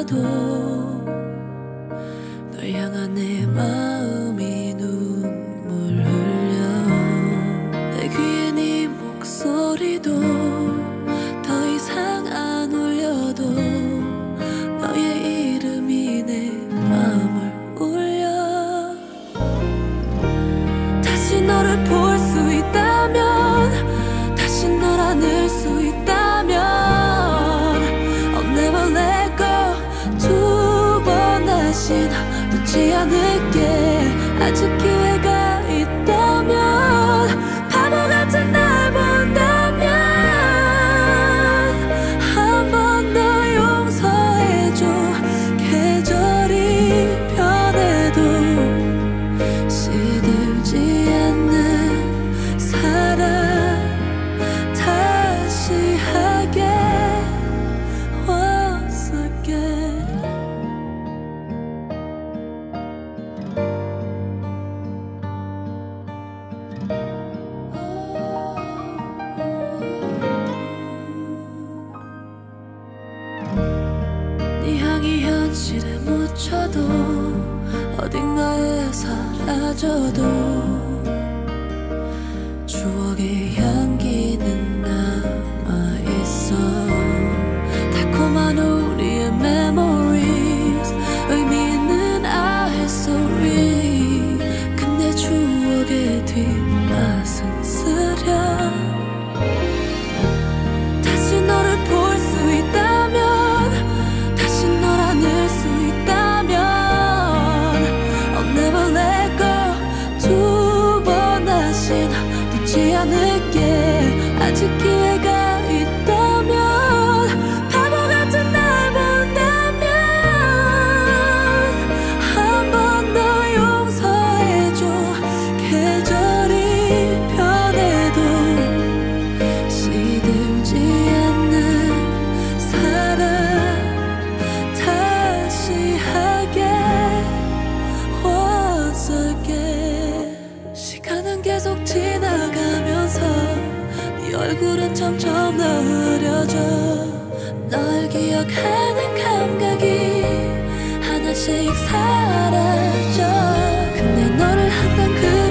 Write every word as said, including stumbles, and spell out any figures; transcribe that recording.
않아도 널 향한 내 마음이 눈물 흘려. 내 귀에 네 목소리도 더 이상 안 울려도 너의 이름이 내 마음을 울려. 다시 너를 볼 수 있다면, 다시 널 안을 수 있다면 I'll never let go. 두 번 다시 놓지 않을게. 아직 기회가 있다면, 바보 같은 날 본다면 한 번 더 용서해줘. 계절이 변해도 시들지 않는 사랑 다시 하게 once again. 네 향이 현실에 묻혀도 어딘가에 사라져도 추억의 향기는 남아있어. 달콤한 우리의 memories, 의미 있는 our story. 근데 추억의 뒷맛은 쓰려. 다시 너를 볼 수 있다면, 다시 널 안을 수 있다면 I'll never let go. 두 번 다시 놓지 않을게. 아직 기회가 있다면, 바보 같은 날 본다면 한 번 더 용서해줘. 계절이 변해도 시들지 않는 사랑 다시 하게 once again. 시간은 계속 지나가면서 네 얼굴은 점점 더 흐려져. 널 기억하는 감각이 하나씩 사라져. 근데 너를 항상 그